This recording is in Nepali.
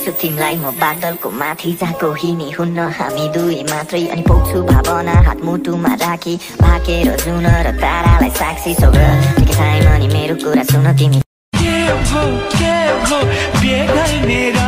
देख्छु तिमीलाई म बादलको माथि जाको हिमी हुन्न हामी दुई मात्रै अनि पोख्छु भावना हात मुटुमा राखी भाकेर जुन र तारालाई साक्षी सोग्र टाइम अनि मेरो कुरा सुन तिमी के भो बिहे गर्ने